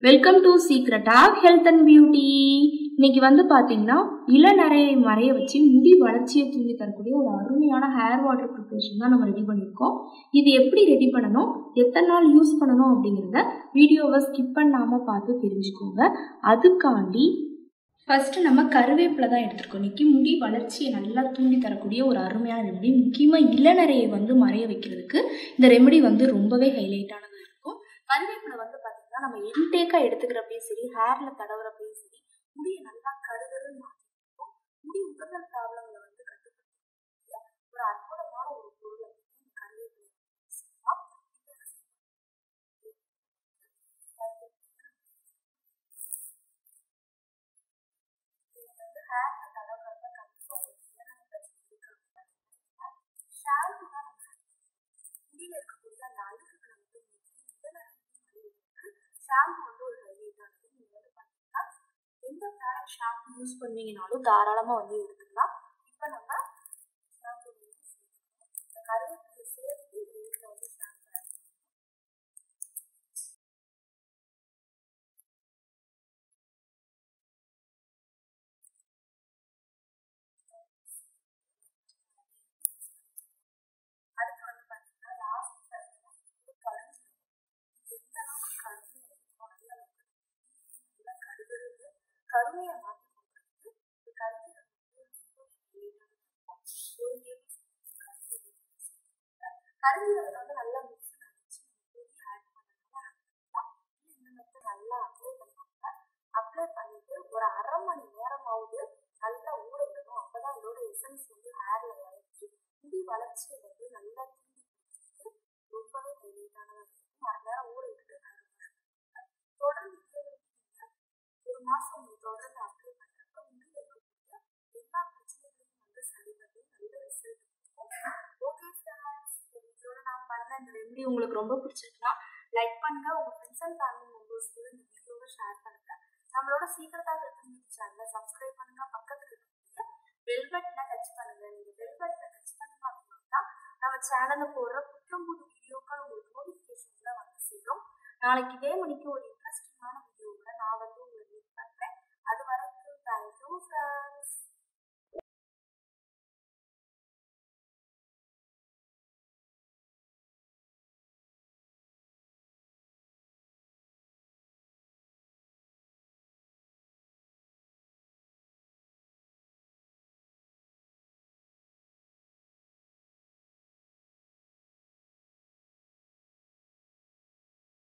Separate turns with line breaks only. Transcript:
Welcome to secret of health and beauty. இன்னைக்கு பார்த்தீங்கன்னா இளநரையை மறைய வச்சு முடி வளர்ச்சியை தூண்டி தரக்கூடிய ஒரு அருமையான ஹேர் வாட்டர் ப்ரிப்பரேஷன் தான் நம்ம ரெடி பண்ணியிருக்கோம். இது எப்படி ரெடி பண்ணணும், எத்தனை நாள் யூஸ் பண்ணணும் அப்படிங்கிறத வீடியோவை ஸ்கிப் பண்ணாமல் பார்த்து தெரிஞ்சுக்கோங்க. அதுக்காண்டி ஃபஸ்ட்டு நம்ம கருவேப்பிலை தான் எடுத்துருக்கோம். இன்றைக்கி முடி வளர்ச்சியை நல்லா தூண்டி தரக்கூடிய ஒரு அருமையான ரெமெடி. முக்கியமாக இளநரையை மறைய வைக்கிறதுக்கு இந்த ரெமெடி ரொம்பவே ஹைலைட்டானதாக இருக்கும். கருவேப்பிலை பார்த்தீங்கன்னா நம்ம இன்டேக்காக எடுத்துக்கிறப்பையும் சரி, ஹேரில் தடவுறப்பையும் சரி, முடியை நல்லா கருகருன்னு மாற்றிருக்கும். முடி உடல் ப்ராப்ளங்களை கட்டுப்படுத்தக்கூடிய ஒரு அற்புதமான ஒரு பொருள் அப்படின்னு இந்த கருவேப்பிலை சொல்லலாம். ஹேர்ல தடவுறப்ப கண்டிப்பாக ஷாம்பு தான் நம்ம முடியில் இருக்கக்கூடிய அந்த அழுகுகளை ஷாம்பு ஒரு ஹைலைட்டானது. நீங்கள் பார்த்தீங்கன்னா எந்த ப்ராடக்ட் ஷாம்பு யூஸ் பண்ணுவீங்கனாலும் தாராளமாக எடுத்துக்கலாம். இப்போ நம்ம ஷாம்பு கருவேப்பிலை சேர்த்து வீட்டில் ஷாம்பு அடுத்து பார்த்தீங்கன்னா லாஸ்ட் கரைஞ்சி எந்த அளவுக்கு கருமையாக இருக்கும் அந்த அளவுக்கு நல்லா கருகிறது கருமையை மாற்றி கொடுக்குறதுக்கு இந்த கருமையை கருமையை நல்லா மிக்ஸ் அடிச்சு ஆட் பண்ணலாம். இந்த மெத்தட் நல்லா அப்ளை பண்ணிட்டு ஒரு அரை மணி நேரமாவது நல்லா ஊற விடணும். அப்பதான் இதோட எசன்ஸ் ஹேர்ல இறக்கி முடி வளர்ச்சியை நல்லா தூண்டி கொடுத்துட்டு ரொம்பவே ஹைலைட்டானதாக இருக்கும். அரை நேரம் ஊற விட்டுட்டு தொடர்ந்து ஒரு மாசம் தொடர்ந்து அப்ளை பண்றப்ப முடியில் இருக்கக்கூடிய எல்லா பிரச்சனைகளையும் சரி பண்ணி நல்ல ரிசல்ட் இருக்கும். ஓகே ஃப்ரெண்ட்ஸ், இதோட நான் பண்ண இந்த ரெமெடி உங்களுக்கு ரொம்ப பிடிச்சிருக்குன்னா லைக் பண்ணுங்க. உங்க ஃப்ரெண்ட்ஸ் அண்ட் ஃபேமிலி மெம்பர்ஸ்க்கு இந்த வீடியோவை ஷேர் பண்ணுங்க. நம்மளோட சீக்கிரட்டா ஹெல்த் சேனலை சப்ஸ்கிரைப் பண்ணுங்க. பக்கத்தில் இருக்கக்கூடிய பெல் பட்டனை டச் பண்ணுங்க. நீங்க பெல் பட்டனை டச் பண்ணுங்க அப்படின்னா நம்ம சேனல்ல போடுற புத்தம் புது வீடியோக்கள் உங்களுக்கு நோட்டிஃபிகேஷன்ல சேரும். நாளைக்கு இதே மணிக்கு ஒரு